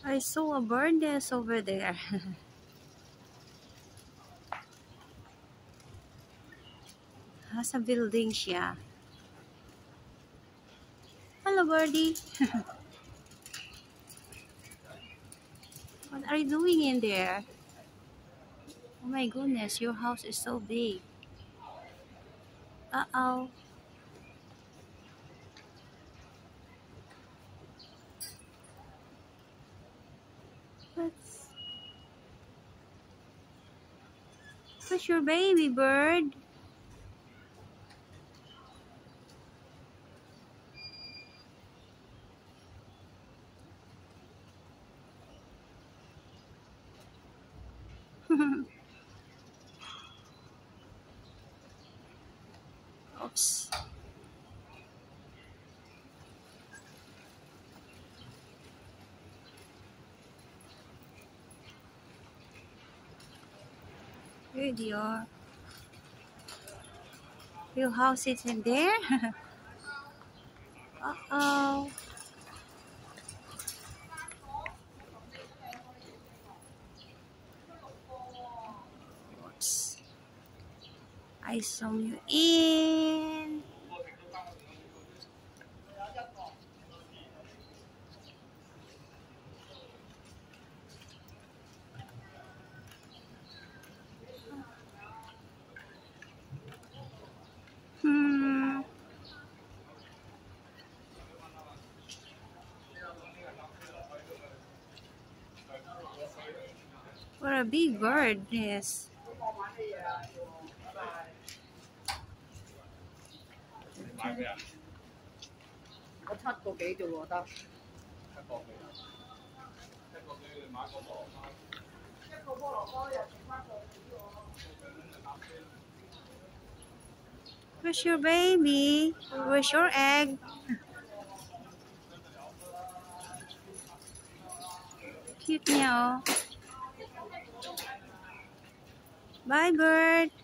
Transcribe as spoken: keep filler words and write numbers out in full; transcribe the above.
I saw a bird nest over there. Nasa building siya. Hello, birdie. What are you doing in there? Oh my goodness, your house is so big. Uh-oh. That's, that's your baby bird. Oops. Here they are. Your house is in there? Uh-oh. Oops. I saw you in. Hmm. What a big bird, yes. Where's your baby? Where's your egg? Cute niya, oh. Bye, bird.